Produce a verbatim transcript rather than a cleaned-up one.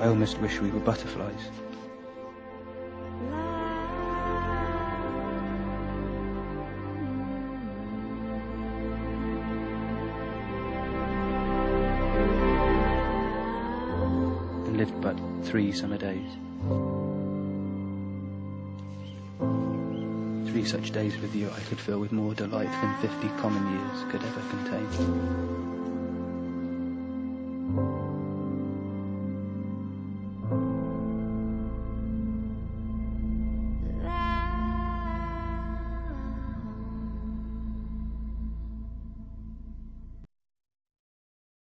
almost wish we were butterflies. And lived but three summer days. Three such days with you I could fill with more delight than fifty common years could ever contain.